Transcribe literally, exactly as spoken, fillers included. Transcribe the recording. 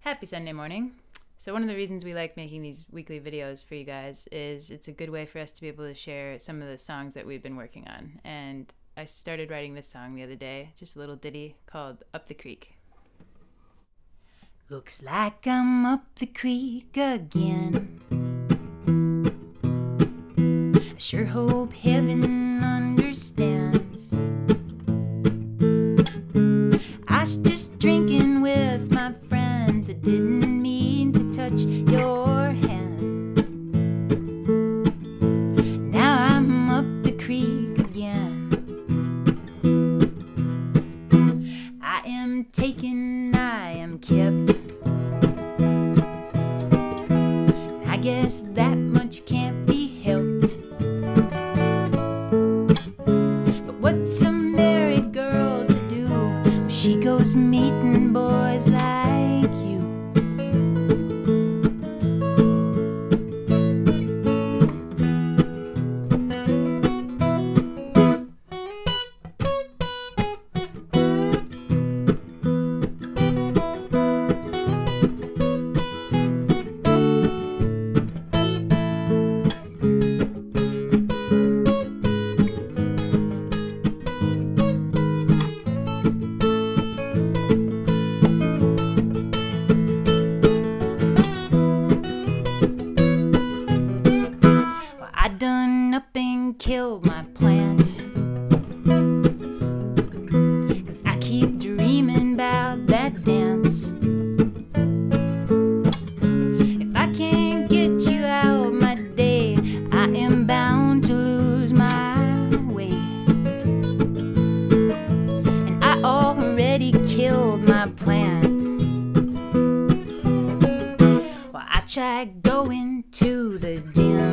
Happy Sunday morning. So one of the reasons we like making these weekly videos for you guys is it's a good way for us to be able to share some of the songs that we've been working on. And I started writing this song the other day, just a little ditty called Up the Creek. Looks like I'm up the creek again. I sure hope heaven understands. I was just drinking with my friends. I didn't mean to touch your hand. Now I'm up the creek again. I am taken, I am kept. I guess that much can't be helped. But what's a married girl to do when she goes meeting boys like you? I done up and killed my plant, 'cause I keep dreaming about that dance. If I can't get you out my day, I am bound to lose my way. And I already killed my plant. Well, I tried going to the gym.